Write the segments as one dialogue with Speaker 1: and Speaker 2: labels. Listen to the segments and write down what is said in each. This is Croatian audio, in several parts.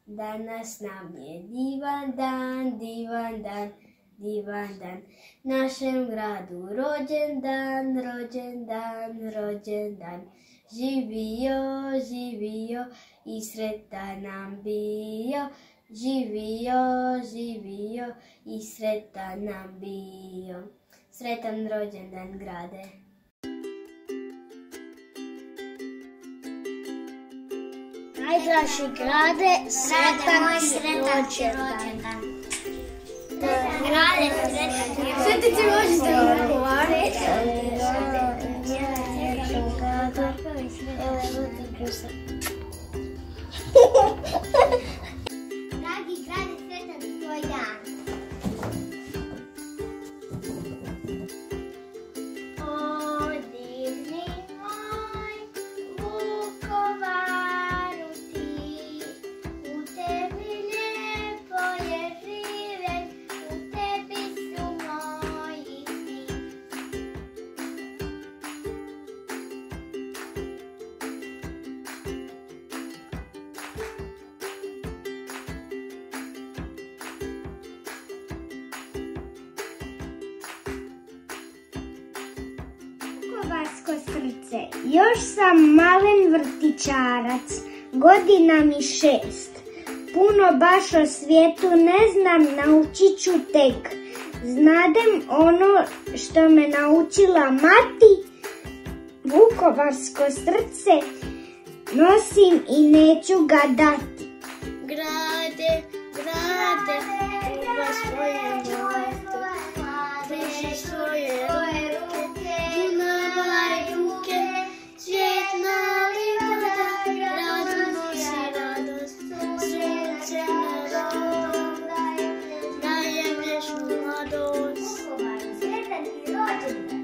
Speaker 1: Danas nam je divan dan, divan dan, divan dan. Našem gradu rođendan, rođendan, rođendan. Živio, živio i sretan nam bio. Živio, živio i sretan nam bio. Sretan rođendan grade.
Speaker 2: Najdraži grade, sretan rođendan. Grade, sretan rođendan. Dragi grade, sretan tvoj dan. O divni moj Vukovaru ti, u tebi lijepo je živjet, u tebi su moji svi. Vukovarsko srce, još sam malen vrtićarac, godina mi 6. Puno baš o svijetu ne znam, naučit ću tek. Znadem ono što me naučila mati, vukovarsko srce nosim i neću ga dati. Grade, grade, čuva svoje mlate, drži svoje ruke, Dunava i ruke, cvjetna livada, gradu nosi radost, srce narodom, daje vječnu mladost. Sretan ti rođendan!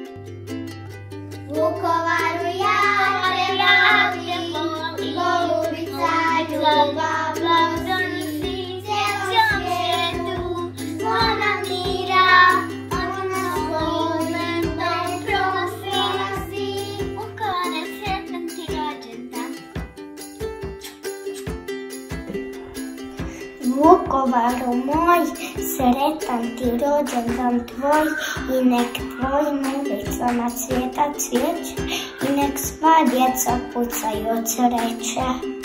Speaker 2: Vukovaru ja te javim, golubica ljubav blagodonosi cijelom svijetu, ona mira, ona momentom prosi. Vukovare, sretan ti rođendan! Vukovaru moj, sretan ti rođendan tvoj, i nek tvojim ulicama cvjeta cvijeće, i nek sva djeca pucaju od sreće.